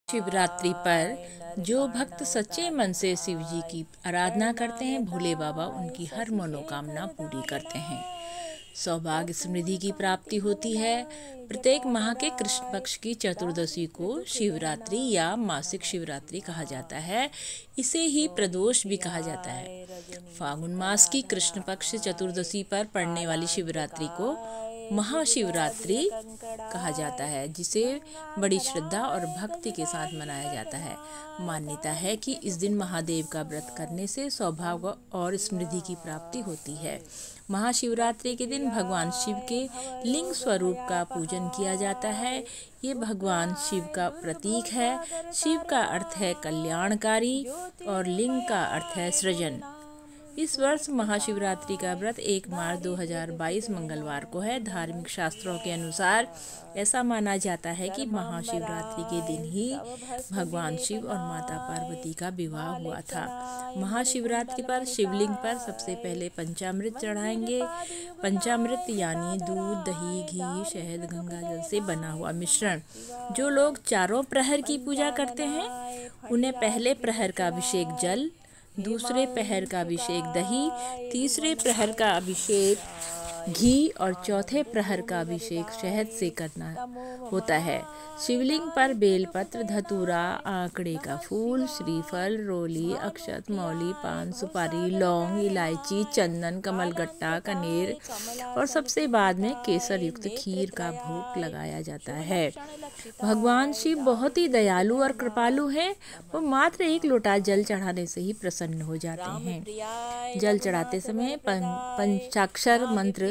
शिवरात्रि पर जो भक्त सच्चे मन से शिव जी की आराधना करते हैं, भोले बाबा उनकी हर मनोकामना पूरी करते हैं। सौभाग्य समृद्धि की प्राप्ति होती है। प्रत्येक माह के कृष्ण पक्ष की चतुर्दशी को शिवरात्रि या मासिक शिवरात्रि कहा जाता है। इसे ही प्रदोष भी कहा जाता है। फागुन मास की कृष्ण पक्ष चतुर्दशी पर पड़ने वाली शिवरात्रि को महाशिवरात्रि कहा जाता है, जिसे बड़ी श्रद्धा और भक्ति के साथ मनाया जाता है। मान्यता है कि इस दिन महादेव का व्रत करने से सौभाग्य और समृद्धि की प्राप्ति होती है। महाशिवरात्रि के दिन भगवान शिव के लिंग स्वरूप का पूजन किया जाता है। ये भगवान शिव का प्रतीक है। शिव का अर्थ है कल्याणकारी और लिंग का अर्थ है सृजन। इस वर्ष महाशिवरात्रि का व्रत 1 मार्च 2022 मंगलवार को है। धार्मिक शास्त्रों के अनुसार ऐसा माना जाता है कि महाशिवरात्रि के दिन ही भगवान शिव और माता पार्वती का विवाह हुआ था। महाशिवरात्रि पर शिवलिंग पर सबसे पहले पंचामृत चढ़ाएंगे। पंचामृत यानी दूध, दही, घी, शहद, गंगा जल से बना हुआ मिश्रण। जो लोग चारों प्रहर की पूजा करते हैं उन्हें पहले प्रहर का अभिषेक जल, दूसरे प्रहर का अभिषेक दही, तीसरे प्रहर का अभिषेक घी और चौथे प्रहर का अभिषेक शहद से करना होता है। शिवलिंग पर बेलपत्र, धतूरा, आंकड़े का फूल, श्रीफल, रोली, अक्षत, मौली, पान, सुपारी, लौंग, इलायची, चंदन, कमलगट्टा, कनेर और सबसे बाद में केसर युक्त खीर का भोग लगाया जाता है। भगवान शिव बहुत ही दयालु और कृपालु हैं। वो मात्र 1 लोटा जल चढ़ाने से ही प्रसन्न हो जाते हैं। जल चढ़ाते समय पंचाक्षर मंत्र,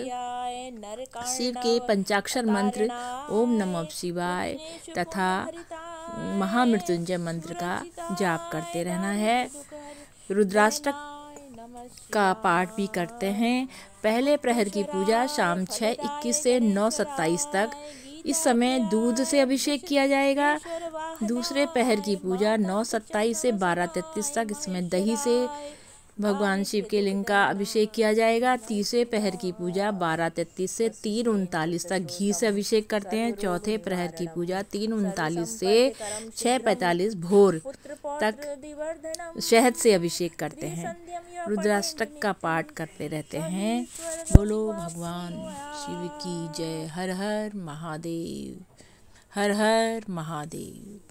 शिव के पंचाक्षर मंत्र ओम नमः शिवाय तथा महामृत्युंजय मंत्र का जाप करते रहना है। रुद्राष्टक का पाठ भी करते हैं। पहले प्रहर की पूजा शाम 6:21 से 9:27 तक। इस समय दूध से अभिषेक किया जाएगा। दूसरे पहर की पूजा 9:27 से 12:33 तक। इसमें दही से भगवान शिव के लिंग का अभिषेक किया जाएगा। तीसरे पहर की पूजा 12:33 से 3:39 तक घी से अभिषेक करते हैं। चौथे प्रहर की पूजा 3:39 से 6:45 भोर तक शहद से अभिषेक करते हैं। रुद्राष्टक का पाठ करते रहते हैं। बोलो भगवान शिव की जय। हर हर महादेव, हर हर महादेव।